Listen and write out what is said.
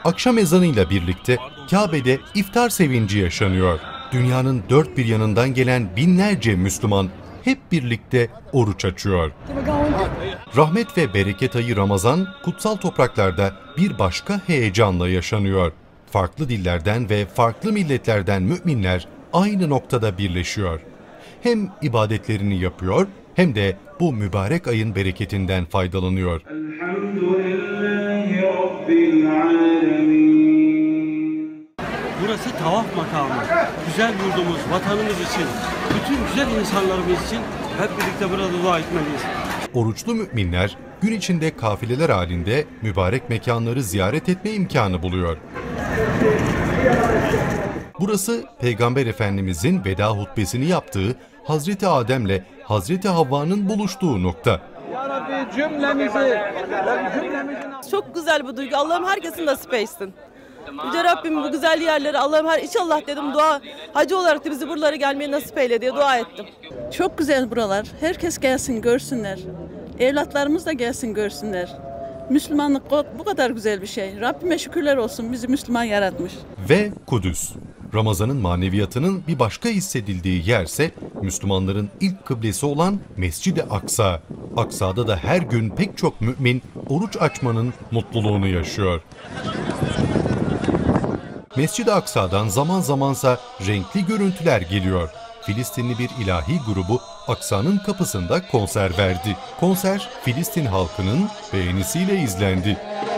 Akşam ezanıyla birlikte Kabe'de iftar sevinci yaşanıyor. Dünyanın dört bir yanından gelen binlerce Müslüman hep birlikte oruç açıyor. Rahmet ve bereket ayı Ramazan kutsal topraklarda bir başka heyecanla yaşanıyor. Farklı dillerden ve farklı milletlerden müminler aynı noktada birleşiyor. Hem ibadetlerini yapıyor hem de bu mübarek ayın bereketinden faydalanıyor. Burası tavaf makamı. Güzel yurdumuz, vatanımız için, bütün güzel insanlarımız için hep birlikte burada dua etmeliyiz. Oruçlu müminler gün içinde kafileler halinde mübarek mekanları ziyaret etme imkanı buluyor. Burası Peygamber Efendimizin veda hutbesini yaptığı Hazreti Adem'le Hazreti Havva'nın buluştuğu nokta. Çok güzel bu duygu. Allah'ım herkesin nasip etsin. Yüce Rabbim bu güzel yerleri Allah'ım inşallah dedim dua. Hacı olarak da bizi buralara gelmeye nasip eyle diye dua ettim. Çok güzel buralar. Herkes gelsin görsünler. Evlatlarımız da gelsin görsünler. Müslümanlık bu kadar güzel bir şey. Rabbime şükürler olsun bizi Müslüman yaratmış. Ve Kudüs. Ramazan'ın maneviyatının bir başka hissedildiği yerse Müslümanların ilk kıblesi olan Mescid-i Aksa. Aksa'da da her gün pek çok mümin oruç açmanın mutluluğunu yaşıyor. Mescid-i Aksa'dan zaman zamansa renkli görüntüler geliyor. Filistinli bir ilahi grubu Aksa'nın kapısında konser verdi. Konser Filistin halkının beğenisiyle izlendi.